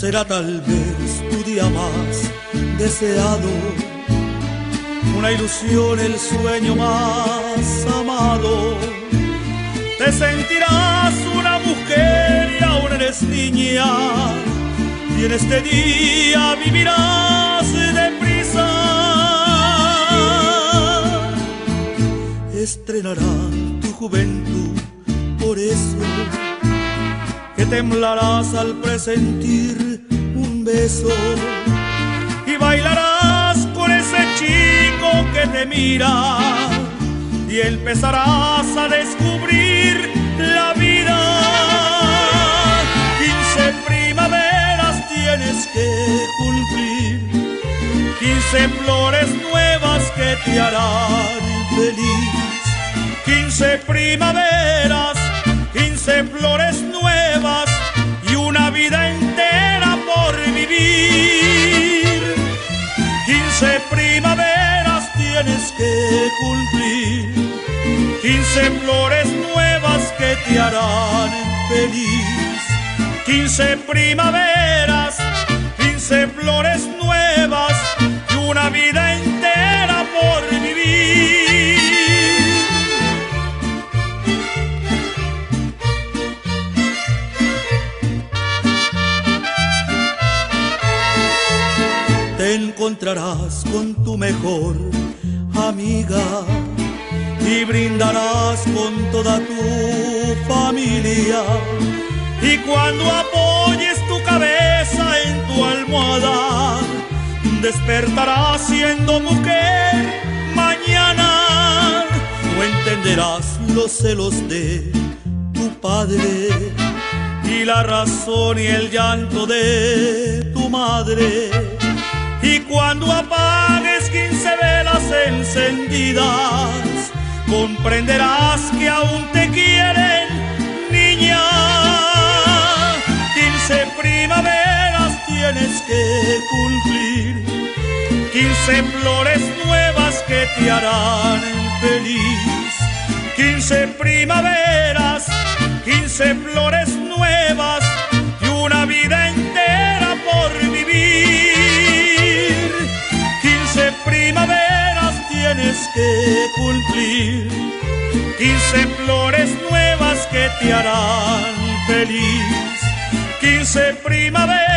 será tal vez tu día más deseado, una ilusión, el sueño más amado. Te sentirás una mujer y aún eres niña, y en este día vivirás deprisa. Estrenará tu juventud, por eso que temblarás al presentir un beso, y bailarás con ese chico que te mira, y empezarás a descubrir la vida. 15 primaveras tienes que cumplir, 15 flores nuevas que te harán feliz. 15 primaveras, 15 flores nuevas y una vida entera por vivir. 15 primaveras tienes que cumplir, 15 flores nuevas que te harán feliz. 15 primaveras, 15 flores nuevas y una vida entera por vivir. Te encontrarás con tu mejor amiga y brindarás con toda tu familia. Y cuando apoyes tu cabeza en tu almohada, despertarás siendo mujer mañana. No entenderás los celos de tu padre y la razón y el llanto de tu madre. Y cuando apagues 15 velas encendidas, comprenderás que aún te quieren, niña. 15 primaveras tienes que cumplir, 15 flores nuevas que te harán feliz. 15 primaveras, 15 flores nuevas y una vida entera por vivir. 15 primaveras tienes que cumplir, 15 flores nuevas que te harán feliz. 15 primaveras